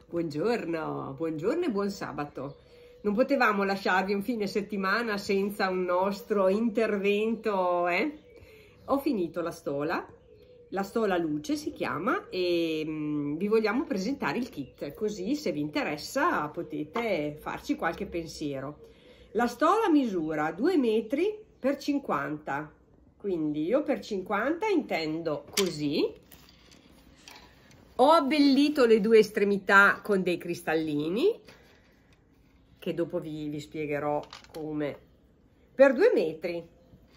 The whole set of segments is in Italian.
Buongiorno, buongiorno e buon sabato. Non potevamo lasciarvi un fine settimana senza un nostro intervento, eh? Ho finito la stola luce si chiama, e vi vogliamo presentare il kit, così se vi interessa potete farci qualche pensiero. La stola misura 2 metri per 50, quindi io per 50 intendo così. Ho abbellito le due estremità con dei cristallini, che dopo vi spiegherò come, per 2 metri.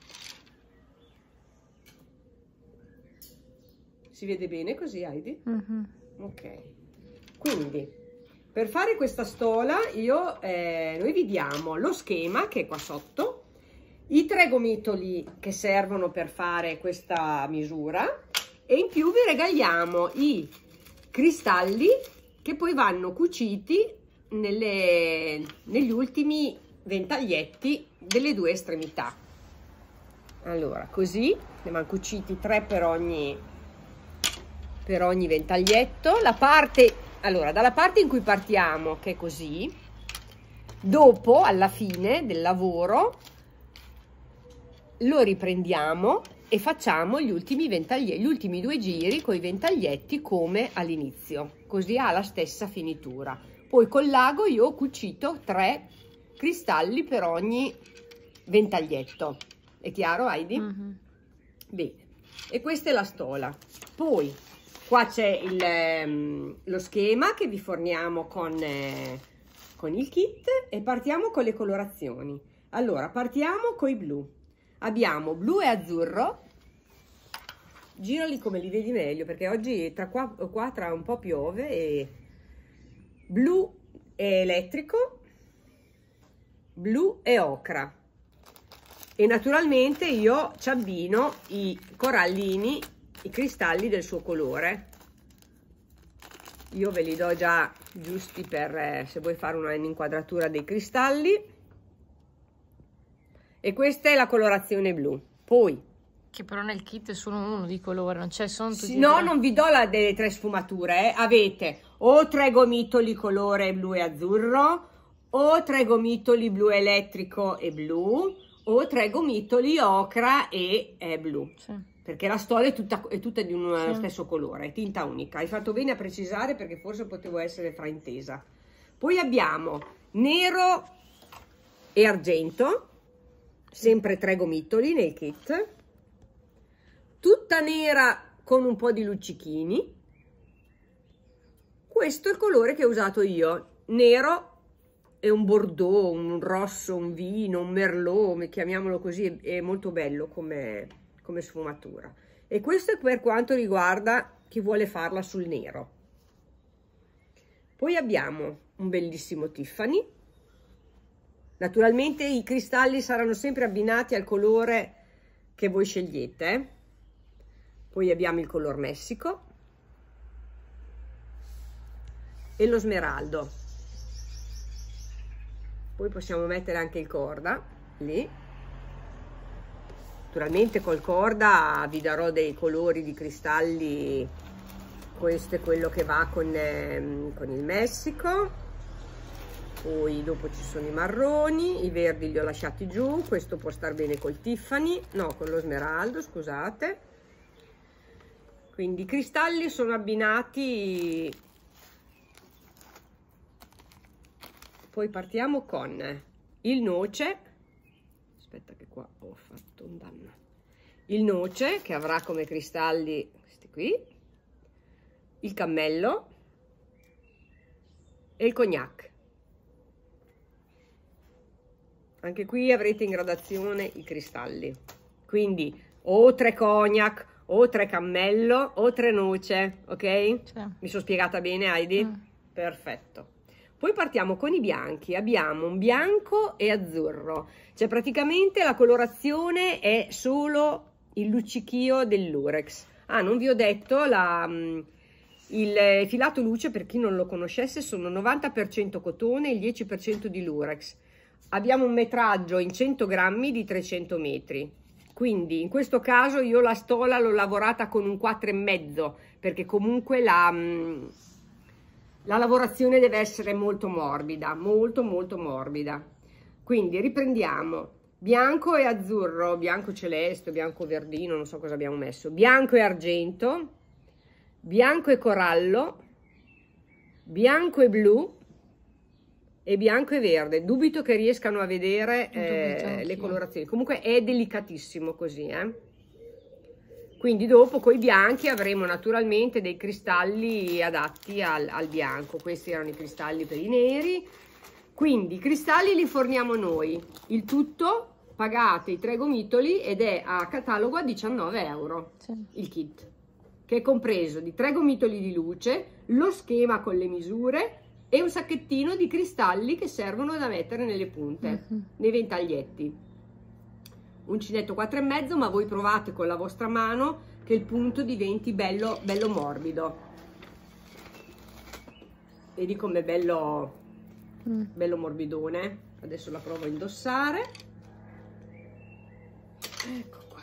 Si vede bene così, Heidi? Ok. Quindi, per fare questa stola, noi vi diamo lo schema, che è qua sotto, i 3 gomitoli che servono per fare questa misura, e in più vi regaliamo i cristalli che poi vanno cuciti negli ultimi ventaglietti delle due estremità. Allora, così ne vanno cuciti 3 per ogni ventaglietto. Allora, dalla parte in cui partiamo, che è così, dopo, alla fine del lavoro, lo riprendiamo e facciamo gli ultimi 2 giri con i ventaglietti come all'inizio, così ha la stessa finitura. Poi col lago io ho cucito 3 cristalli per ogni ventaglietto. È chiaro, Heidi? Bene, e questa è la stola. Poi qua c'è lo schema che vi forniamo con il kit, e partiamo con le colorazioni. Allora, partiamo con i blu. Abbiamo blu e azzurro. Girali come li vedi meglio, perché oggi qua tra un po' piove. E blu e elettrico, blu e ocra, e naturalmente io ci abbino i corallini, i cristalli del suo colore. Io ve li do già giusti per se vuoi fare un'inquadratura dei cristalli. E questa è la colorazione blu. Poi, che però nel kit è solo uno di colore, non c'è, sono tutti. No, non vi do delle 3 sfumature, avete o 3 gomitoli colore blu e azzurro, o 3 gomitoli blu elettrico e blu, o 3 gomitoli ocra e blu. Sì. Perché la stola è tutta di uno stesso colore, è tinta unica. Hai fatto bene a precisare, perché forse potevo essere fraintesa. Poi abbiamo nero e argento, sempre 3 gomitoli nel kit, tutta nera con un po' di luccichini. Questo è il colore che ho usato io, nero e un bordeaux, un rosso, un vino, un merlot, chiamiamolo così, è molto bello come sfumatura. E questo è per quanto riguarda chi vuole farla sul nero. Poi abbiamo un bellissimo Tiffany. Naturalmente i cristalli saranno sempre abbinati al colore che voi scegliete. Poi abbiamo il color Messico e lo smeraldo. Poi possiamo mettere anche il corda lì. Naturalmente col corda vi darò dei colori di cristalli. Questo è quello che va con il Messico. Poi dopo ci sono i marroni, i verdi li ho lasciati giù. Questo può star bene col Tiffany, no, con lo smeraldo, scusate. Quindi i cristalli sono abbinati. Poi partiamo con il noce. Aspetta che qua ho fatto un danno. Il noce, che avrà come cristalli questi qui, il cammello e il cognac. Anche qui avrete in gradazione i cristalli, quindi o 3 cognac, o 3 cammello, o 3 noce, ok? Sì. Mi sono spiegata bene, Heidi? Perfetto. Poi partiamo con i bianchi. Abbiamo un bianco e azzurro, cioè praticamente la colorazione è solo il luccichio dell'urex. Ah, non vi ho detto, il filato luce, per chi non lo conoscesse, sono 90% cotone e il 10% di lurex. Abbiamo un metraggio in 100 grammi di 300 metri. Quindi in questo caso io la stola l'ho lavorata con un 4,5, perché comunque la la lavorazione deve essere molto morbida, molto morbida. Quindi riprendiamo bianco e azzurro, bianco celeste, bianco verdino, non so cosa abbiamo messo, bianco e argento, bianco e corallo, bianco e blu e bianco e verde. Dubito che riescano a vedere le colorazioni, comunque è delicatissimo così, Quindi dopo con i bianchi avremo naturalmente dei cristalli adatti al bianco. Questi erano i cristalli per i neri. Quindi i cristalli li forniamo noi. Il tutto pagate i 3 gomitoli ed è a catalogo a 19 euro il kit, che è compreso di 3 gomitoli di luce, lo schema con le misure e un sacchettino di cristalli che servono da mettere nelle punte, nei ventaglietti. Uncinetto 4,5, ma voi provate con la vostra mano che il punto diventi bello morbido. Vedi com'è bello morbidone. Adesso la provo a indossare. Ecco qua.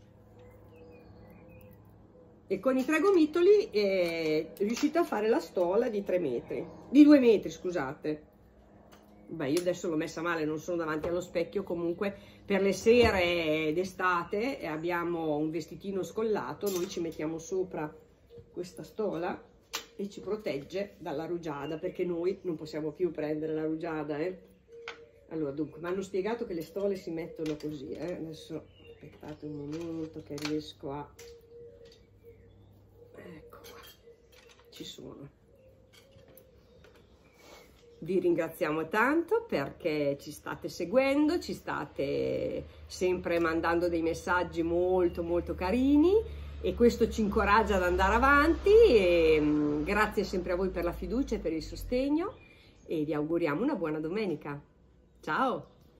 E con i 3 gomitoli riuscite a fare la stola di 2 metri, scusate. Beh, io adesso l'ho messa male, non sono davanti allo specchio. Comunque per le sere d'estate abbiamo un vestitino scollato, noi ci mettiamo sopra questa stola e ci protegge dalla rugiada, perché noi non possiamo più prendere la rugiada, Allora, dunque, mi hanno spiegato che le stole si mettono così, Adesso aspettate un momento che riesco a... Ecco qua, ci sono. Vi ringraziamo tanto perché ci state seguendo, ci state sempre mandando dei messaggi molto carini e questo ci incoraggia ad andare avanti. E grazie sempre a voi per la fiducia e per il sostegno e vi auguriamo una buona domenica. Ciao!